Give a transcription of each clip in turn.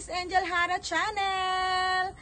Miss Angel Hara Channel!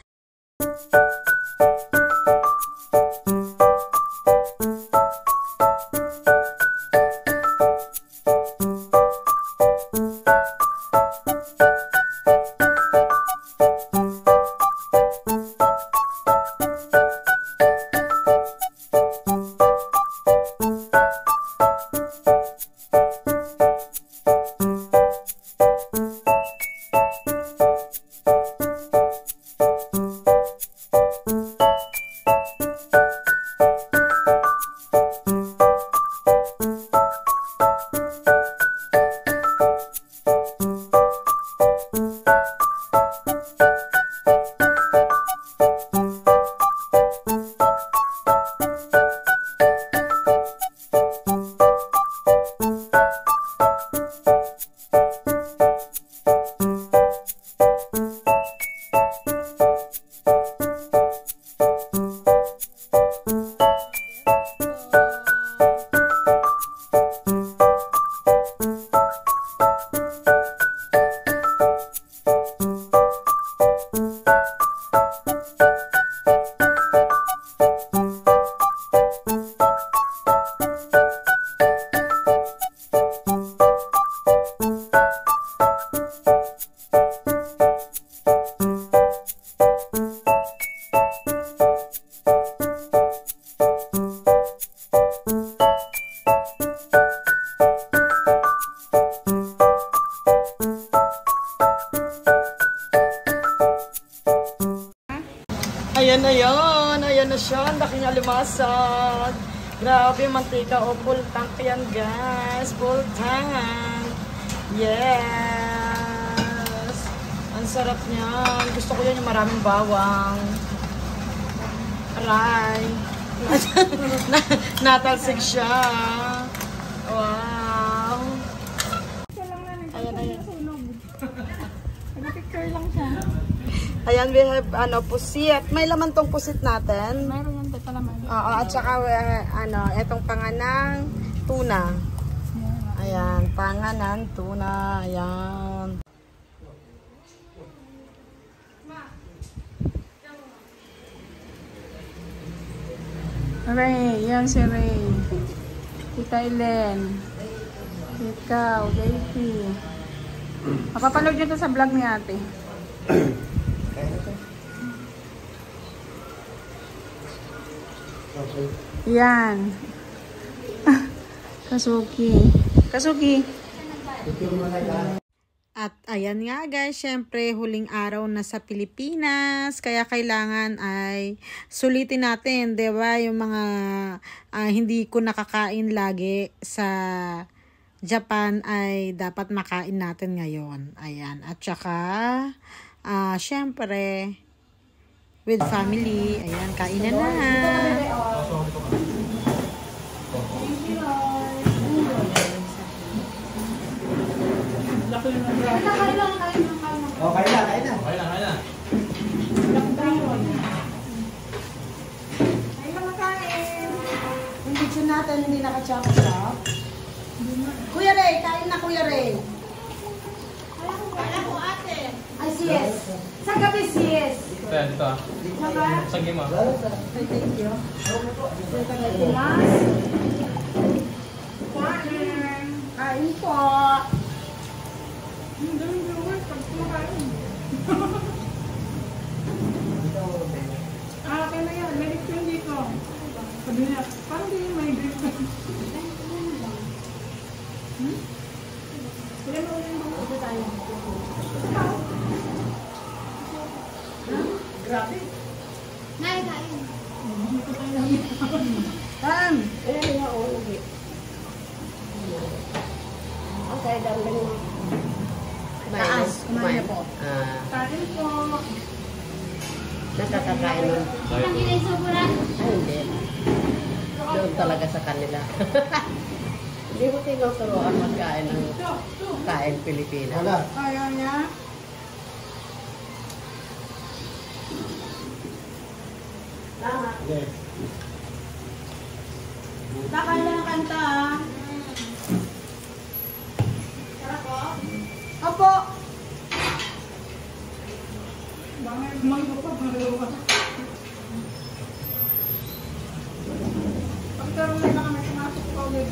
Ayan na siya, ang laking alimasag. Grabe, mantika o full tank yan guys, full tank. Yes, ang sarap niyan. Gusto ko yan yung maraming bawang. Aray. Natalsik siya. Wow. Ayan. Nag-picture lang siya. Ayan, we have pusit. May laman tong pusit natin. Mayroon yan dito naman. Oo, at saka etong panganang tuna. Ayan, panganang tuna. Ayan. Ray, yan si Ray. Tita Ellen. Ikaw, Daisy. Mapapanood nyo ito sa vlog ni ate. Yan. Kasuki. At ayan nga guys, syempre huling araw na sa Pilipinas, kaya kailangan ay sulitin natin, 'di ba? Yung mga hindi ko nakakain lagi sa Japan ay dapat makain natin ngayon. Ayan. At saka syempre with family, ayan, kainan na. Okay na. Yung video natin hindi naka-chop-chop. Kuya Ray, kain na Kuya Ray. Kala ko ate. Ay, yes. Sa gabi, yes. Dito ah. Sa game ah. Thank you. Kain po. Okay na yan. May picture dito. Sabi niya, parang di may grip. Kaya mo rin ito tayo. Grabe. Kain. Tan. Okay, darling. Taas. Kumain na po. Kain po. Nakakakain nun. Ay, hindi. Doon talaga sa kanila. Hindi mo tinuturuan magkain ng kain Pilipinas. Ayaw niya. Nakain na ng kanta ah. Sarap po? Opo. Pagkaroon na kami pumasok pa ulit.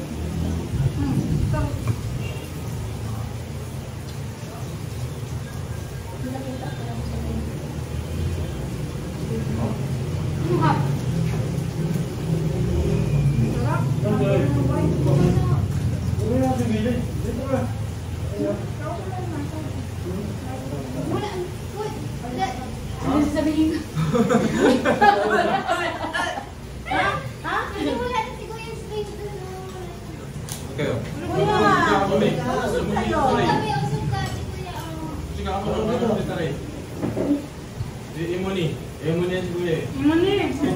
Kayo. Sige ako lang dito rin. Imuni. Imuni yan si Kuya eh. Imuni.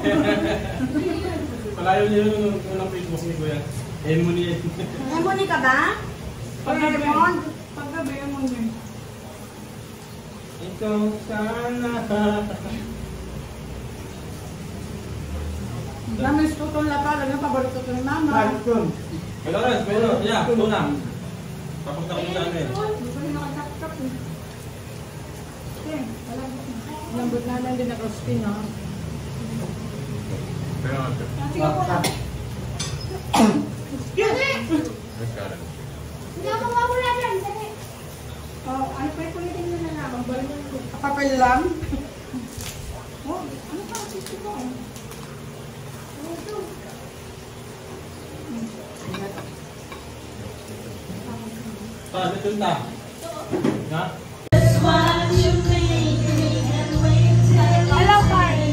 Palayo niya yung unang Facebook ni Kuya. Imuni yan. Emoni ka ba? Paggabi. Paggabi, imuni. Ikaw sana. Dami tutol na pala. Yung paborito ko ni Mama. Kailangan, pero yeah, tuna. Tapos na kung saan eh. Gusto niyo nakatap-tap eh. Okay, lambot na lang din na crispy, no? Pero Sige po lang. Oh, ano pa yung kulitin nyo na lang? Papel lang? Oh, ano pa ang sisi ko? Paano tunta? Ha? Hello, Carl!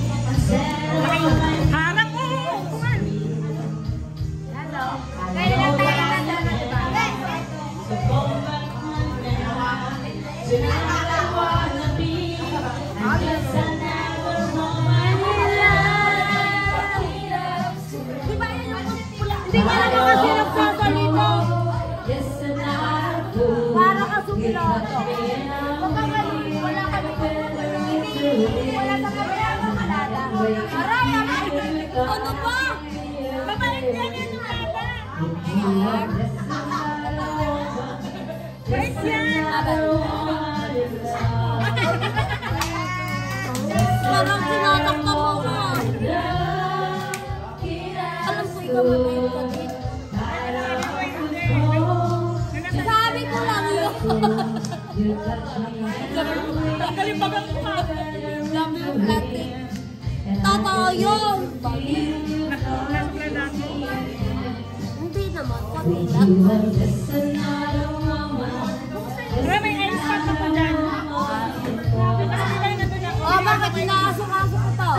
Harap ko! Hindi ka naman kasi nagsasalito. Para ka sumiloto. Wala kami wala sa kanya ang kalada. Aray, ano ba? Babalik niya niya ng bata. Guys, yan. Parang tinatakta mo ko. Alam ko ikaw mabait ka din. Sabi ko lang yun. Kalipagan ko ka. Dami yung platin. Totoo yun. Hindi naman. Pati lang. Pero may ice pack na po dyan. Oh, bakit inaasok-asok ko to?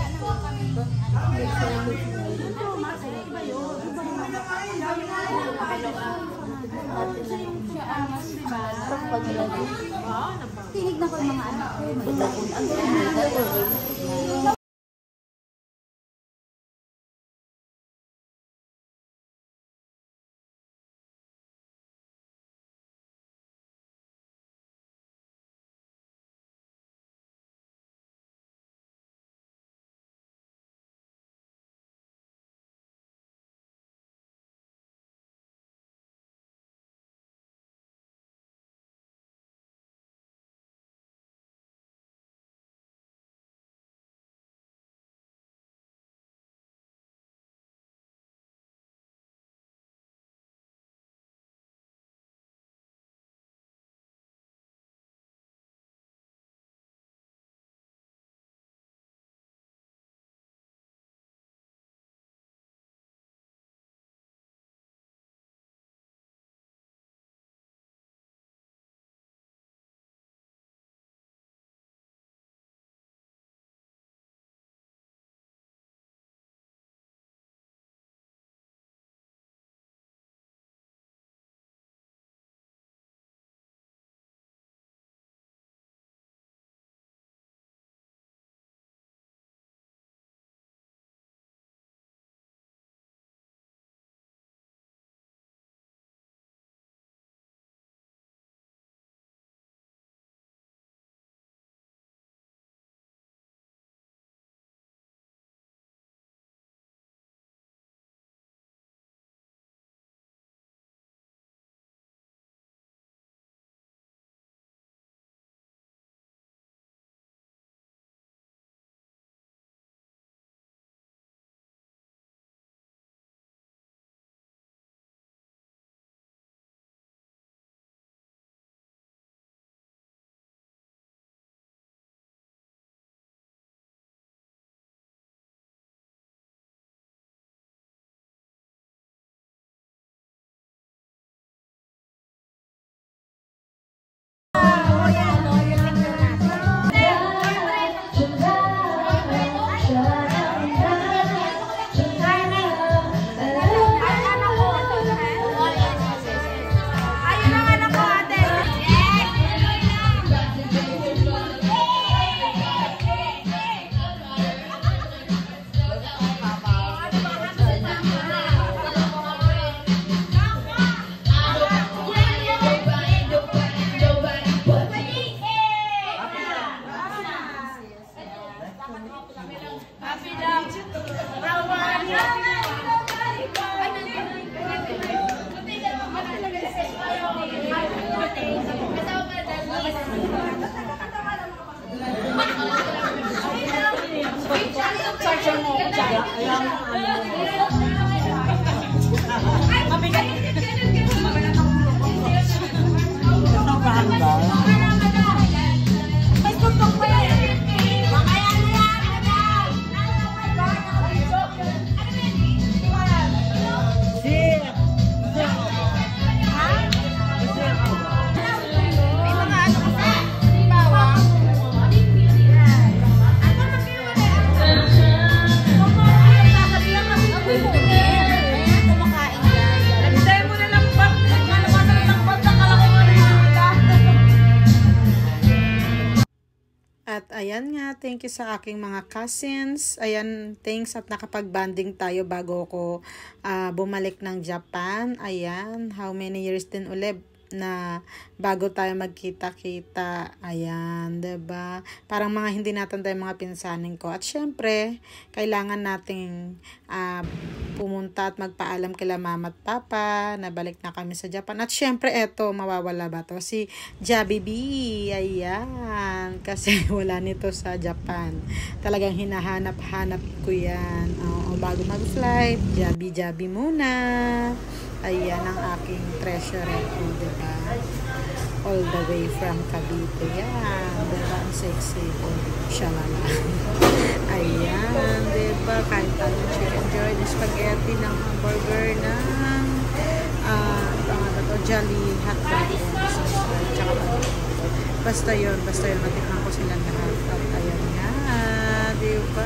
Tinignan ko yung mga anak ko. May lakon. Ang galing. May tutok pa yan. Mamaya na yan. May mga ano kasi. Bawang. At ayan nga, thank you sa aking mga cousins. Ayan, thanks at nakapag-banding tayo bago ko bumalik ng Japan. Ayan, how many years din ulit na bago tayo magkita-kita. Ayan, diba? Parang mga hindi natanda yung mga pinsanin ko. At syempre, kailangan nating pumunta at magpaalam kila mama at papa na balik na kami sa Japan. At syempre, eto, mawawala ba to? Si Jabi B. Ayan. Kasi wala nito sa Japan. Talagang hinahanap-hanap ko yan. Bago mag-flight, Jabi muna. Ayan ang aking treasure ko, diba? All the way from Cavite. Yan, diba? Ang sexy ko. Shalala. Ayan, diba? Kahit tayo chicken joy, spaghetti ng hamburger ng Jolly hotdog. Tsaka basta yun, natikman ko silang lahat. At ayan nga, diba?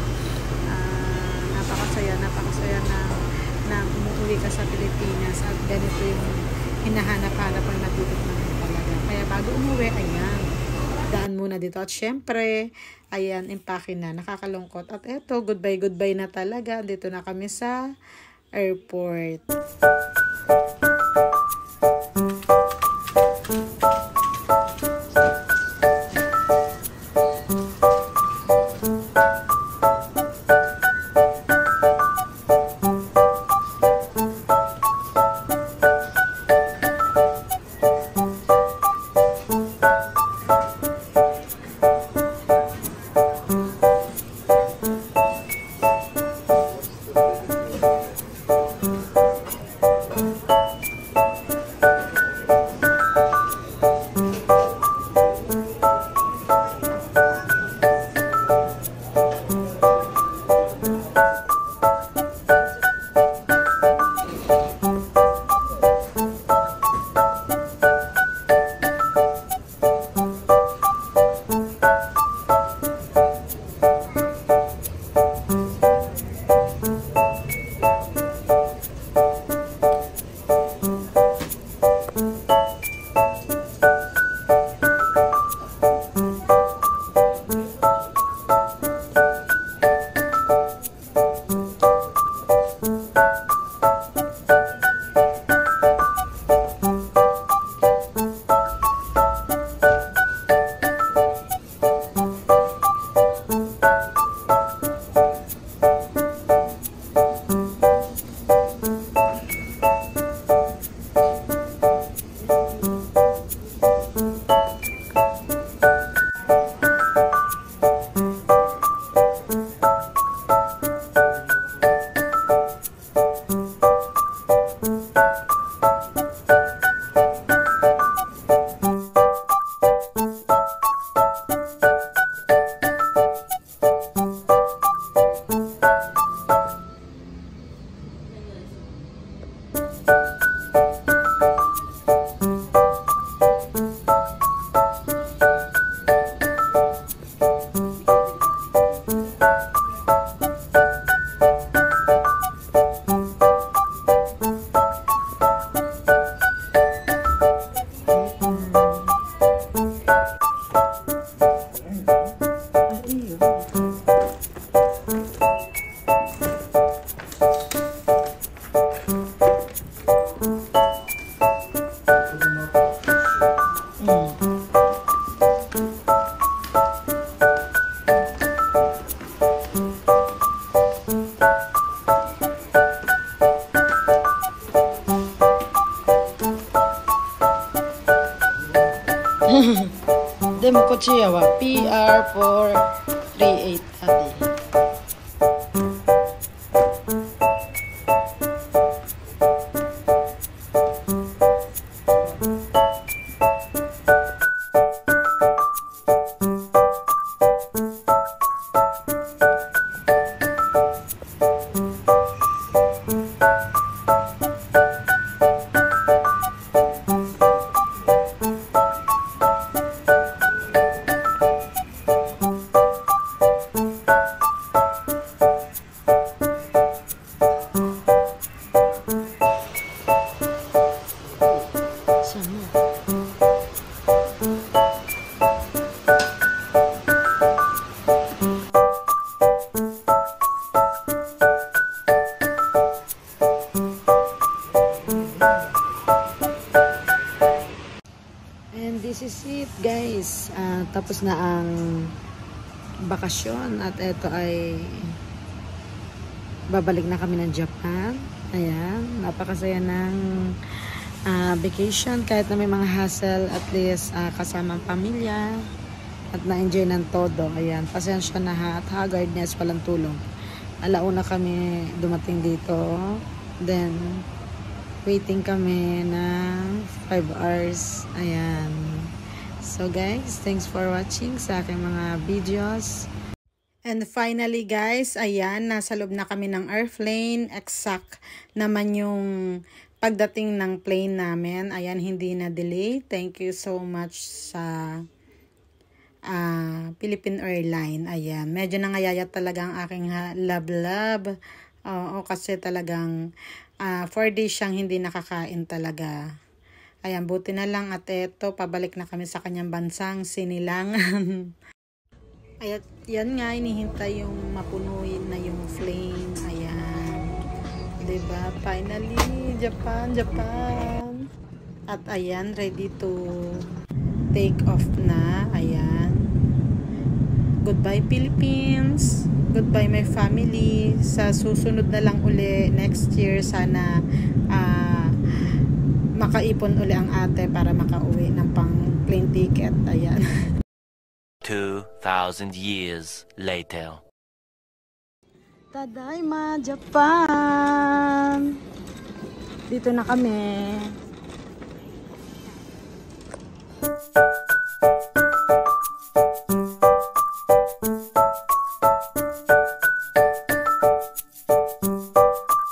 Napakasaya na umuwi ka sa Pilipinas at ganito yung hinahanap-hanap ang natutukman mo talaga. Kaya bago umuwi, ayan, daan muna dito. At syempre, ayan, impake na, nakakalungkot. At eto, goodbye na talaga. Dito na kami sa airport. De mo ko siya wa PR438 ati. That's it guys. Tapos na ang bakasyon at ito ay babalik na kami ng Japan. Ayan, napakasaya ng vacation kahit na may mga hassle, at least kasama ang pamilya at na-enjoy ng todo. Ayan, pasensya na ha at haggardness, walang tulong. Alauna kami dumating dito, then waiting kami ng 5 hours. Ayan. So guys, thanks for watching sa aking mga videos. And finally guys, ayan, nasa loob na kami ng airplane. Exact naman yung pagdating ng plane namin. Ayan, hindi na delay. Thank you so much sa Philippine Airlines. Ayan, medyo nangayayat talaga ang aking love. Oo, kasi talagang 4 days siyang hindi nakakain talaga. Ayan, buti na lang at eto, pabalik na kami sa kanyang bansang Sinilangan. Ayan, yan nga, inihintay yung mapunuin na yung plane. Ayan. Diba? Finally, Japan. At ayan, ready to take off na. Ayan. Goodbye Philippines. Goodbye my family. Sa susunod na lang uli next year, sana makaipon uli ang ate para makauwi ng pang plane ticket. Ayan. 2,000 years later. Tadaima, Japan! Dito na kami.